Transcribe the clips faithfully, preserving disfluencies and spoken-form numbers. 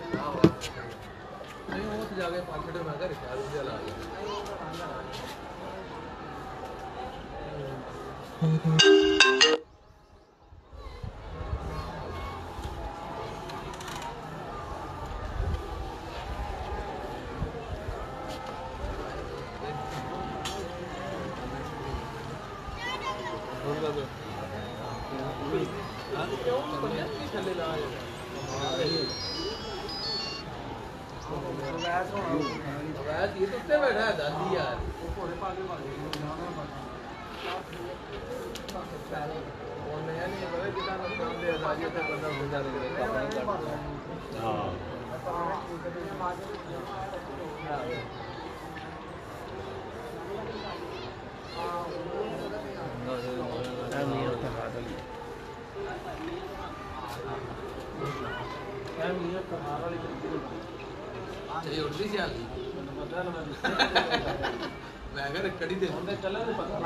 नहीं वो तो जाके पाँच मिनट में आकर रिचार्ज भी चला गया। ये तो उससे बैठा है दादी यार। और नया नहीं है कितना नुकसान दे दादी से बंदा गुजा रहे। हाँ चाहिए उठनी सी आ गई मैं अगर कड़ी दे चला तो पता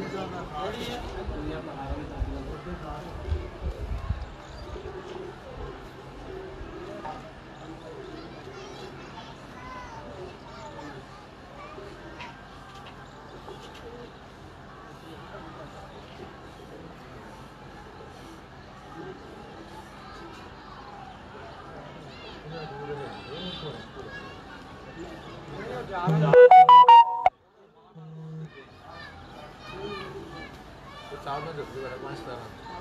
साहब में जल्दी बड़ा पांच तरह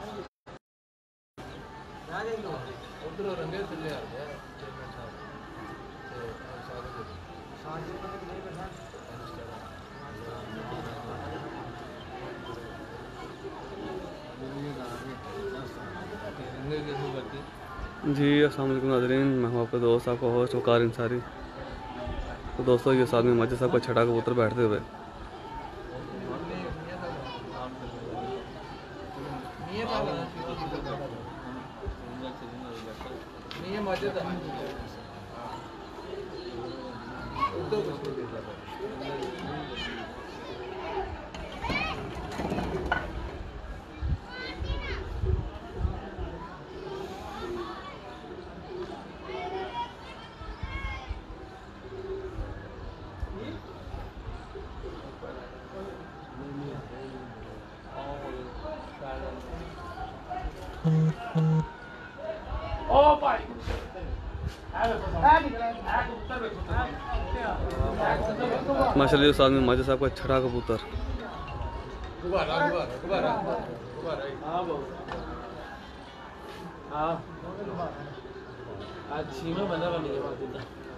उधर रंगे चले आ गए चेयरमैन साहब तो साहब को साहब को नहीं बैठा जी अस्सलाम वालेकुम नाज़रीन, मैं हूँ आपका दोस्त आपका होस्ट वकार अंसारी। तो दोस्तों ये साथ में माजिद साहब का छठा कबूतर बैठते हुए माशाल्लाह साथ में माजिद साहब का छठा कबूतर। गुब्बारा गुब्बारा गुब्बारा गुब्बारा हां हां आज छीमा बना बनी है माजिद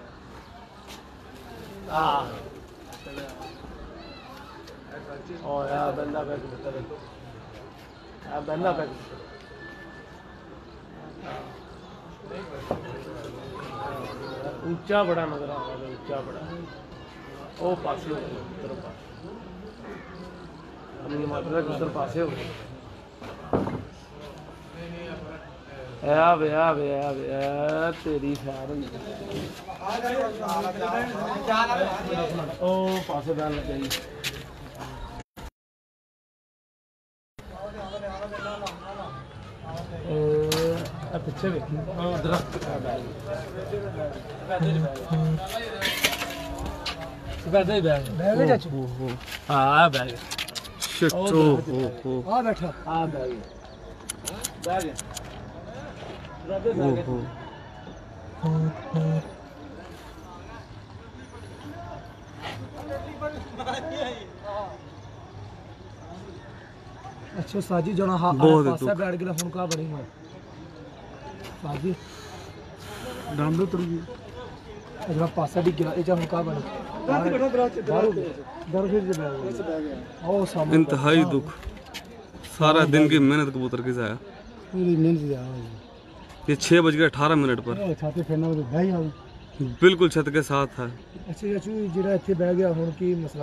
हां ओ यार बंदा बैठ कबूतर आ बंदा बैठ ऊंचा बड़ा नजर आ रहा है ऊंचा बड़ा ओ पासे हो उधर पास हमने मात्रा उधर पासे हो या भैया भैया भैया तेरी खैर ओ पासे बैन लग गई पीछे दरख्त बैग बैग बैग चाचू हाँ बैग शिट ओ हो हो हाँ बैठा हाँ बैग बैग ओ हो अच्छा साजी जना हाँ पासा बैठ गया हुन का बनी मैं साजी डांडो तुर गई जरा पासा डी गया एजा हुन का बनी इंतहाई दुख सारा दिन की मेहनत कबूतर की जाया पूरी मेहनत जाया ये छह बज गए अठारह मिनट पर छाते फेरना तो भाई आ बिल्कुल छत के साथ है। अच्छा चाचू जेड़ा इत्थे बैठ गया हुन की मसला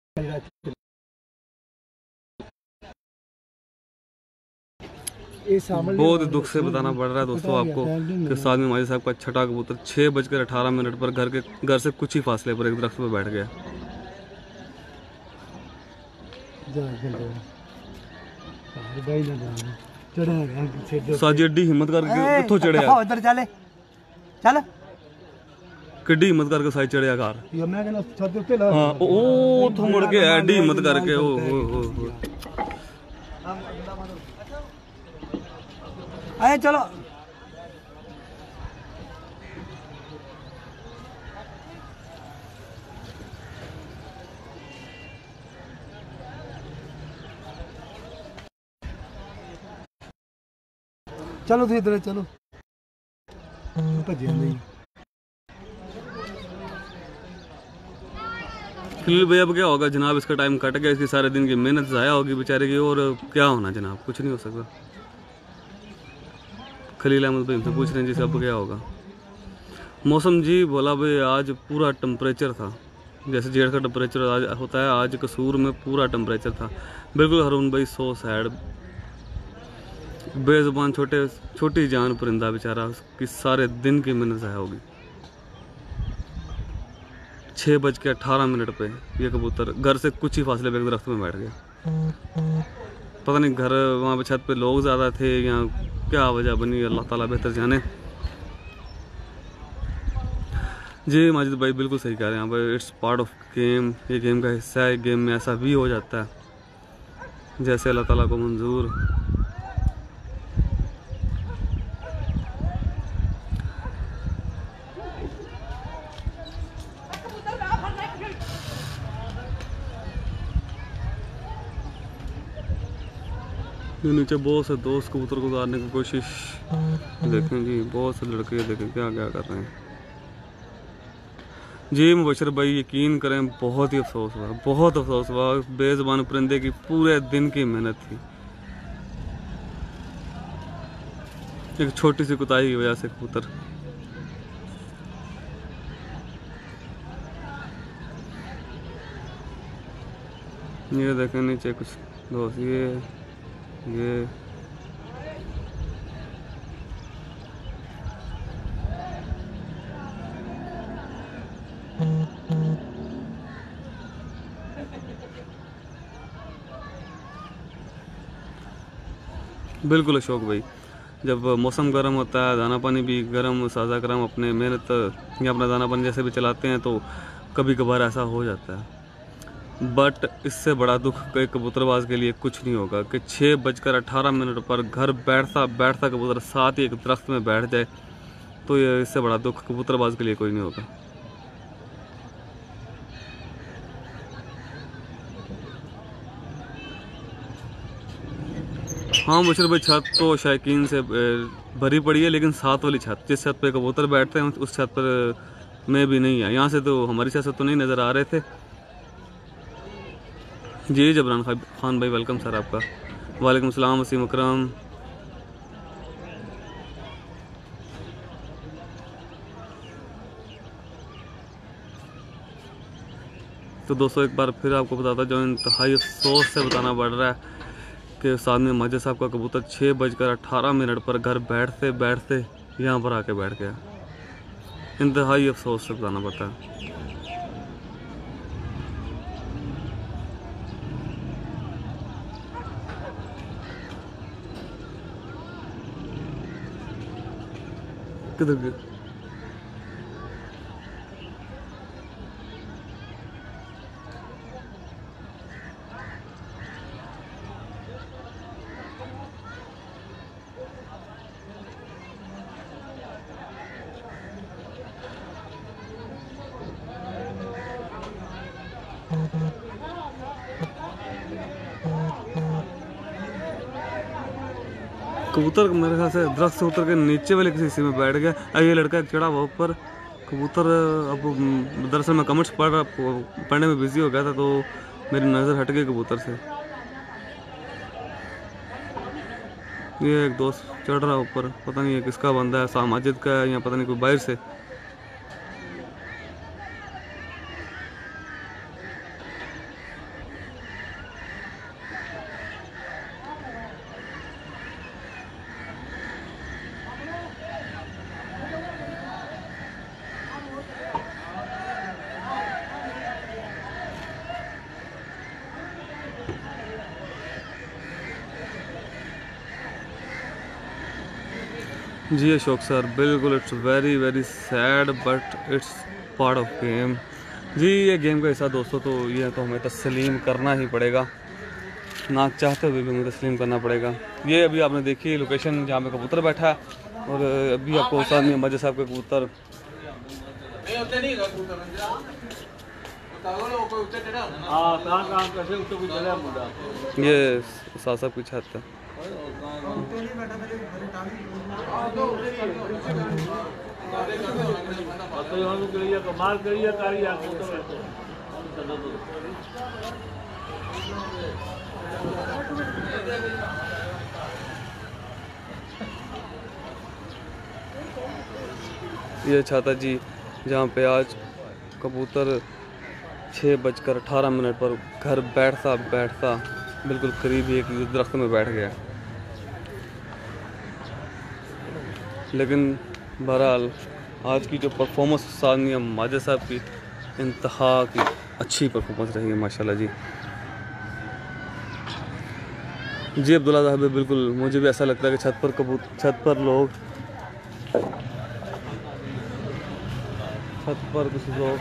बहुत दुख से बताना पड़ रहा है दोस्तों आपको कि साथ में माजिद साहब का छठा कबूतर छह बजकर अठारह मिनट पर घर के घर से कुछ ही फासले पर एक दरख्त पर बैठ गया। साजी एड्डी हिम्मत करके कित्थों चढ़िया उधर चले चल किड्डी हिम्मत करके साइड चढ़िया कार या मैं कहना छत के उत्ते ला हाँ ओ तो मुड़ के एडी हिम्मत करके ओ हो हो हो आए चलो चलो तुम इधर चलो भजे नहीं खलील भाई अब क्या होगा जनाब, इसका टाइम कट गया, इसकी सारे दिन की मेहनत ज़ाया होगी बेचारे की, और क्या होना जनाब, कुछ नहीं हो सकता। खलील अहमद भाई हमसे पूछ रहे हैं जी अब क्या होगा। मौसम जी बोला भाई आज पूरा टेम्परेचर था, जैसे जेठ का टेम्परेचर आज होता है, आज कसूर में पूरा टेम्परेचर था बिल्कुल। हरून भाई सो सैड, बेजुबान छोटे छोटी जान परिंदा बेचारा, उसकी सारे दिन की मेहनत ज़ाया होगी। छः बज के अट्ठारह मिनट पे ये कबूतर घर से कुछ ही फासले पे एक दरख्त में बैठ गया। पता नहीं घर वहाँ पे छत पे लोग ज़्यादा थे या क्या वजह बनी, अल्लाह ताला बेहतर जाने। जी माजिद भाई बिल्कुल सही कह रहे हैं यहाँ पर, इट्स पार्ट ऑफ गेम, ये गेम का हिस्सा है। गेम में ऐसा भी हो जाता है जैसे अल्लाह ताला को मंजूर। नीचे बहुत से दोस्त कबूतर को उतारने की कोशिश, देखें जी बहुत से लड़के देखें क्या क्या कर रहे हैं। जी मुबशर भाई यकीन करें बहुत ही अफसोस हुआ, बहुत अफसोस हुआ, बेज़ुबान परिंदे की पूरे दिन की मेहनत थी, एक छोटी सी कुताही की वजह से कबूतर। ये देखें नीचे कुछ दोस्त, ये ये बिल्कुल अशोक भाई, जब मौसम गर्म होता है, दाना पानी भी गर्म, साजा गर्म, अपने मेहनत या अपना दाना पानी जैसे भी चलाते हैं तो कभी कभार ऐसा हो जाता है। बट इससे बड़ा दुख एक कबूतरबाज के लिए कुछ नहीं होगा कि छः बजकर अठारह मिनट पर घर बैठता बैठता कबूतर साथ ही एक दरख्त में बैठ जाए, तो ये इससे बड़ा दुख कबूतरबाज के लिए कोई नहीं होगा। हाँ मुशर भाई छत तो शौकीन से भरी पड़ी है, लेकिन साथ वाली छत जिस छत पे कबूतर बैठते हैं उस छत पर मैं भी नहीं है। यहाँ से तो हमारी छत से तो नहीं नज़र आ रहे थे। जी जबरान खान भाई वेलकम सर आपका। वालेकुम सलाम वसीम अकरम। तो दोस्तों एक बार फिर आपको बताता जो इंतहाई अफसोस से बताना पड़ रहा है कि सामने माजिद साहब का कबूतर छः बजकर अट्ठारह मिनट पर घर बैठते बैठते यहाँ पर आके बैठ गया। इंतहाई अफसोस से बताना पड़ता है। किधर गया? कबूतर मेरे ख्याल से दरख्त से उतर के नीचे वाले किसी हिस्से में बैठ गया। ये लड़का चढ़ा हुआ ऊपर कबूतर। अब दरअसल मैं कमेंट्स पढ़ रहा पढ़ने में बिजी हो गया था तो मेरी नज़र हट गई कबूतर से। ये एक दोस्त चढ़ रहा ऊपर, पता नहीं ये किसका बंदा है, सामाजिद का है या पता नहीं कोई बाहर से। जी अशोक सर, बिल्कुल it's very very sad but it's part of game. जी ये गेम का हिस्सा दोस्तों, तो ये तो हमें तस्लीम करना ही पड़ेगा, ना चाहते हुए भी हमें तस्लीम करना पड़ेगा। ये अभी आपने देखी लोकेशन जहाँ पे कबूतर बैठा है, और अभी आपको उस्ताद मियां मस्जिद साहब के कबूतर ये उस्ताद साहब की छत है। ये छाता जी जहाँ पे आज कबूतर छः बजकर अठारह मिनट पर घर बैठता बैठता बिल्कुल करीब एक दरख्त में बैठ गया। लेकिन बहरहाल आज की जो परफॉर्मेंस उस्ताद मियां मस्जिद साहब की इंतहा की अच्छी परफॉर्मेंस रही है माशाल्लाह जी। जी अब्दुल्ला साहब, बिल्कुल मुझे भी ऐसा लगता है कि छत पर कबूतर छत पर लोग छत पर कुछ लोग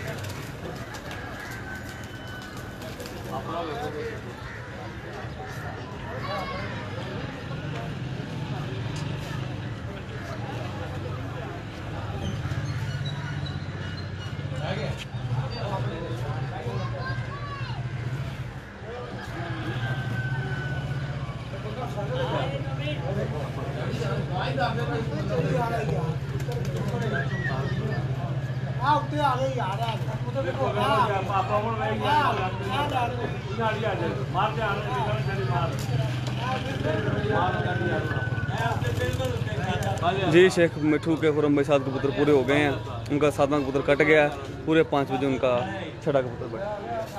जी शेख मिठू के खुरम भाई सात कबूतर पूरे हो गए हैं। उनका सातवां कबूतर कट गया है। पूरे पाँच बजे उनका छठा कबूतर बैठा।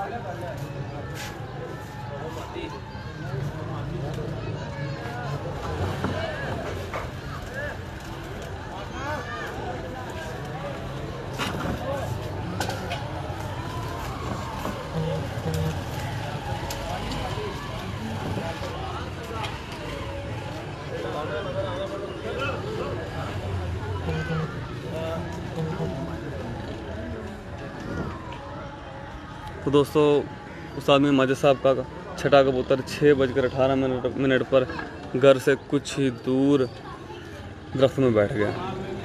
तो दोस्तों उस्ताद मियां मस्जिद साहब का छठा कबूतर छः बजकर अठारह मिनट मिनट पर घर से कुछ ही दूर दरख्त में बैठ गया।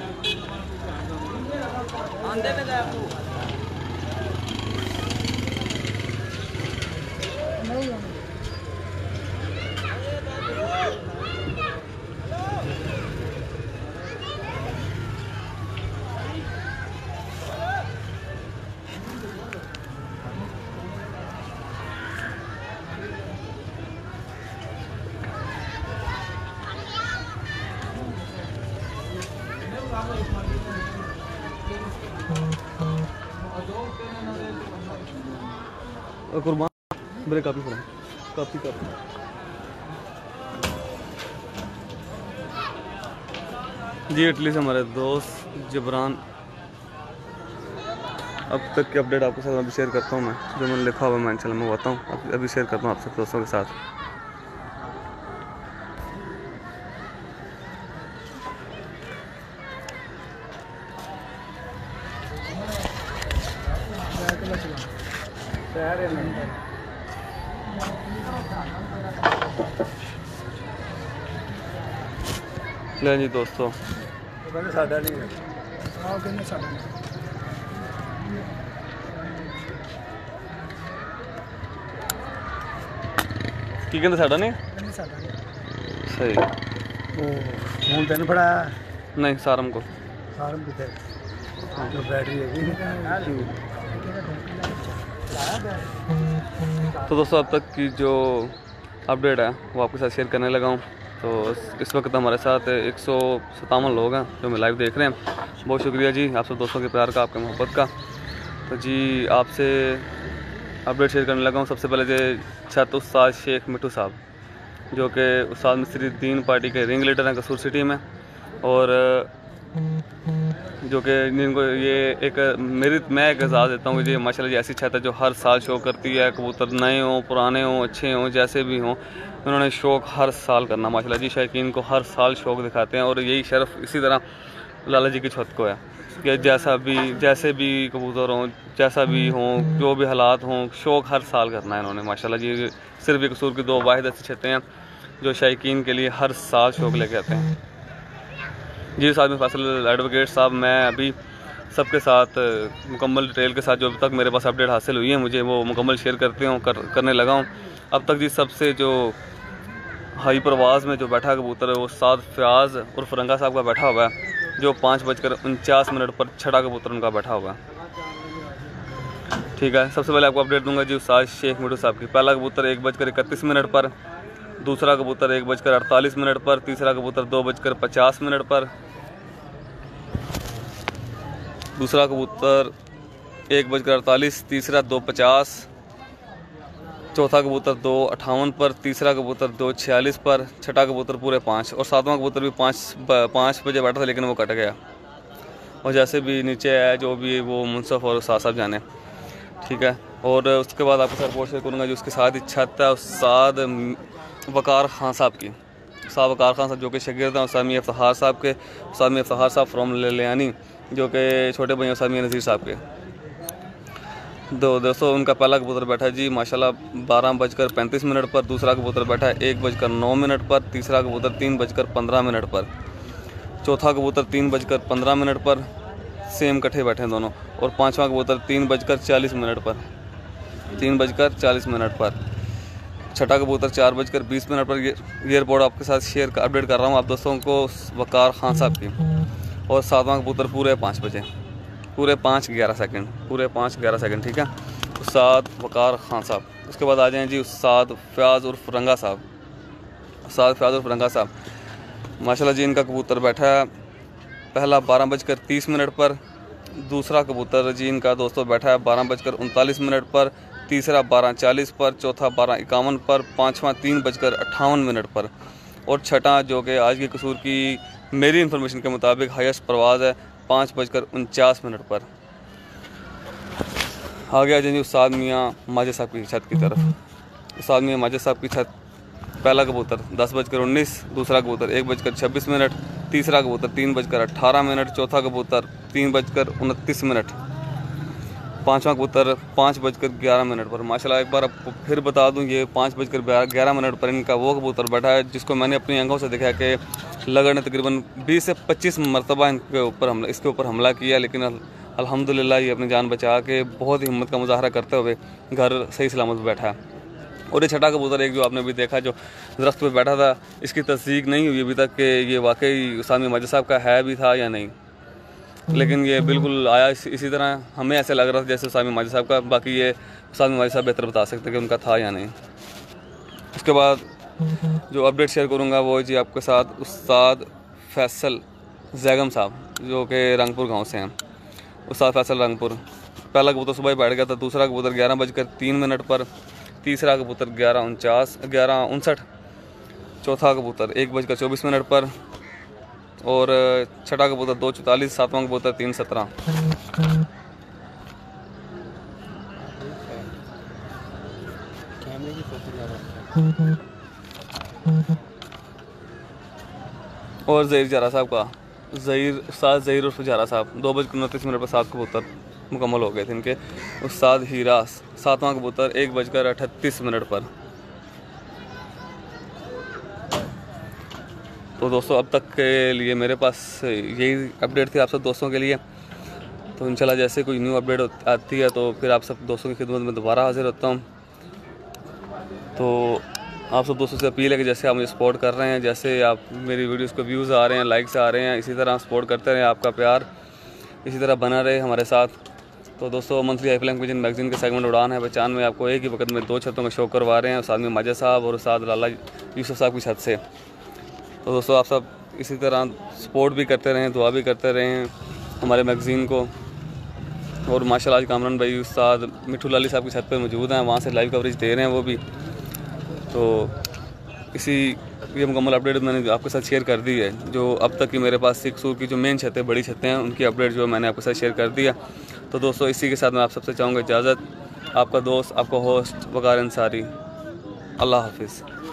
कुर्बान मेरे काफ़ी पड़ा काफ़ी काफ़ी जी इटली से हमारे दोस्त जबरान। अब तक की अपडेट आपके साथ अभी शेयर करता हूँ मैं, जो मैंने लिखा हुआ मैं इंशाल्लाह मैं बताऊँ अभी शेयर करता हूँ आप सब दोस्तों के साथ। ले जी दोस्तों साडा नहीं है हाँ कहने साडा नहीं की कहते साडा नहीं सही हूँ तेन बड़ा नहीं सारम को सारम कितने जो बैटरी है। तो दोस्तों अब तक की जो अपडेट है वो आपके साथ शेयर करने लगा हूँ। तो इस वक्त हमारे साथ एक सौ सतावन लोग हैं जो हमें लाइव देख रहे हैं। बहुत शुक्रिया जी आप सब दोस्तों के प्यार का, आपके मोहब्बत का। तो जी आपसे अपडेट शेयर करने लगा हूँ। सबसे पहले जो छत उस्ताद शेख मिठू साहब, जो कि उस्ताद मिस्री दीन पार्टी के रिंग लीडर हैं कसूर सिटी में, और जो कि जिनको ये एक मेरी मैं एक एजाज़ देता हूँ कि ये माशाल्लाह जी ऐसी छत है जो हर साल शो करती है। कबूतर नए हों, पुराने हों, अच्छे हों, जैसे भी हों, उन्होंने शौक़ हर साल करना माशाल्लाह जी। शौकीन को हर साल शौक़ दिखाते हैं और यही शर्फ़ इसी तरह लाला जी की छत को है कि जैसा भी जैसे भी कबूतर हों, जैसा भी हों, जो भी हालात हों, शौक़ हर साल करना है इन्होंने माशाल्लाह जी। सिर्फ ये कसूर की दो वाहिद ऐसी छतें हैं जो शौकीन के लिए हर साल शौक़ लेके आते हैं। जी साहब में फैसल एडवोकेट साहब, मैं अभी सबके साथ मुकम्मल डिटेल के साथ जो अभी तक मेरे पास अपडेट हासिल हुई है मुझे वो मुकम्मल शेयर करते हूँ कर, करने लगा हूँ। अब तक जी सबसे जो हाई परवाज़ में जो बैठा कबूतर है वो साद फयाज और फरंगा साहब का बैठा हुआ है, जो पाँच बजकर उनचास मिनट पर छठा कबूतर उनका बैठा हुआ है। ठीक है, सबसे पहले आपको अपडेट दूंगा जी उस्ताद शेख मिठू साहब की। पहला कबूतर एक बजकर इकतीस मिनट पर, दूसरा कबूतर एक बजकर अड़तालीस मिनट पर, तीसरा कबूतर दो बजकर पचास मिनट पर, दूसरा कबूतर एक बजकर अड़तालीस, तीसरा दो पचास, चौथा कबूतर दो अट्ठावन पर, तीसरा कबूतर दो छियालीस पर, छठा कबूतर पूरे पाँच और सातवां कबूतर भी पाँच पाँच बजे बैठा था लेकिन वो कट गया। और जैसे भी नीचे है जो भी वो मुनसफ और उस्ताद साहब जाने। ठीक है, और उसके बाद आपको सर शेयर करूँगा जो उसके साथ ही छत है उस्ताद वकार खान साहब की। उस्ताद वकार खान साहब जो कि शागिर्द हैं उस्ताद मियां इफ्तिखार साहब के, उस्ताद मियां इफ्तिखार साहब फ्रॉम लियानी जो कि छोटे भैया उस्ताद मियां नज़ीर साहब के। दो दोस्तों उनका पहला कबूतर बैठा है जी माशाल्लाह बारह बजकर पैंतीस मिनट पर, दूसरा कबूतर बैठा है एक बजकर नौ मिनट पर, तीसरा कबूतर तीन बजकर पंद्रह मिनट पर, चौथा कबूतर तीन बजकर पंद्रह मिनट पर, सेम कट्ठे बैठे हैं दोनों, और पांचवा कबूतर तीन बजकर चालीस मिनट पर, तीन बजकर चालीस मिनट पर, छठा कबूतर चार बजकर बीस मिनट पर। ये ये रिपोर्ट आपके साथ शेयर अपडेट कर रहा हूँ आप दोस्तों को वकार खान साहब की। और सातवां कबूतर पूरे पाँच बजे, पूरे पाँच ग्यारह सेकंड, पूरे पाँच ग्यारह सेकंड। ठीक है, उस्ताद वकार खान साहब। उसके बाद आ जाएँ जी उस्ताद फयाज उर्फ फरंगा साहब। उस्ताद फयाज उर्फ फरंगा साहब माशाल्लाह जी इनका कबूतर बैठा है पहला बारह बजकर तीस मिनट पर, दूसरा कबूतर जी इनका दोस्तों बैठा है बारह बजकर उनतालीस मिनट पर, तीसरा बारह चालीस पर, चौथा बारह इक्यावन पर, पाँचवा तीन बजकर अट्ठावन मिनट पर, और छठा जो कि आज की कसूर की मेरी इन्फॉर्मेशन के मुताबिक हाईएस्ट परवाज़ है पाँच बजकर उनचास मिनट पर। आगे आ जाएंगे उस्ताद मियां माजिद साहब की छत की तरफ। उस्ताद मियां माजिद साहब की छत पहला कबूतर दस बजकर उन्नीस, दूसरा कबूतर एक बजकर छब्बीस मिनट, तीसरा कबूतर तीन बजकर अट्ठारह मिनट, चौथा कबूतर तीन बजकर उनतीस मिनट, पाँचवा कबूतर पाँच बजकर ग्यारह मिनट पर। माशाल्लाह एक बार आपको फिर बता दूं ये पाँच बजकर ग्यारह मिनट पर इनका वो कबूतर बैठा है जिसको मैंने अपनी आंखों से देखा कि लगड़ ने तकरीबन बीस से पच्चीस मरतबा इनके ऊपर हमला इसके ऊपर हमला किया, लेकिन अल्हम्दुलिल्लाह ये अपनी जान बचा के बहुत ही हिम्मत का मुजाहरा करते हुए घर सही सलामत बैठा है। और ये छठा कबूतर एक जो आपने भी देखा जो दरख्त पे बैठा था, इसकी तस्दीक नहीं हुई अभी तक कि ये वाकई उस्ताद मियां माजिद साहब का है भी था या नहीं, लेकिन ये बिल्कुल आया इस, इसी तरह हमें ऐसे लग रहा था जैसे उस्ताद मियां माजिद साहब का। बाकी ये उस्ताद मियां माजिद साहब बेहतर बता सकते कि उनका था या नहीं। उसके बाद जो अपडेट शेयर करूँगा वो जी आपके साथ उस्ताद फैसल जैगम साहब जो कि रंगपुर गाँव से हैं। उस्ताद फैसल रंगपुर पहला कबूतर सुबह ही बैठ गया था, दूसरा कबूतर ग्यारह बजकर तीन मिनट पर, तीसरा कबूतर ग्यारह उनचास ग्यारह उनसठ, चौथा कबूतर एक बजकर चौबीस मिनट पर, और छठा कबूतर दो चौतालीस, सातवां कबूतर तीन सत्रह। और ज़हीर जारा साहब का ज़हीर उस्ताद ज़हीर उर्फ जारा साहब दो बजकर उनतीस मिनट पर सात कबूतर मुकम्मल हो गए थे इनके। उस्ताद हीरास सातवां कबूतर एक बजकर अठतीस मिनट पर। तो दोस्तों अब तक के लिए मेरे पास यही अपडेट थी आप सब दोस्तों के लिए। तो इंशाल्लाह जैसे कोई न्यू अपडेट आती है तो फिर आप सब दोस्तों की खिदमत में दोबारा हाजिर होता हूँ। तो आप सब दोस्तों से अपील है कि जैसे आप मुझे सपोर्ट कर रहे हैं, जैसे आप मेरी वीडियोस को व्यूज़ आ रहे हैं, लाइक्स आ रहे हैं, इसी तरह सपोर्ट करते रहें, आपका प्यार इसी तरह बना रहे हमारे साथ। तो दोस्तों मंथली आईफ्लैम किचन मैगजीन के सेगमेंट उड़ान है पहचान में आपको एक ही वक्त में दो छतों का शो करवा रहे हैं, उस्ताद मियां माजिद साहब और उस्ताद लाला यूसुफ साहब की छत से। तो दोस्तों आप सब इसी तरह सपोर्ट भी करते रहें, दुआ भी करते रहें हमारे मैगज़ीन को। और माशाल्लाह आज कामरान भाई उस्ताद मिठू लाली साहब की छत पर मौजूद हैं, वहाँ से लाइव कवरेज दे रहे हैं वो भी। तो इसी ये मुकम्मल अपडेट मैंने आपके साथ शेयर कर दी है। जो अब तक की मेरे पास सिक्स सूर की जो मेन छतें, बड़ी छतें हैं, उनकी अपडेट जो मैंने आपके साथ शेयर कर दिया। तो दोस्तों इसी के साथ मैं आप सबसे चाहूँगा इजाज़त। आपका दोस्त, आपका होस्ट वकार अंसारी। अल्लाह हाफिज़।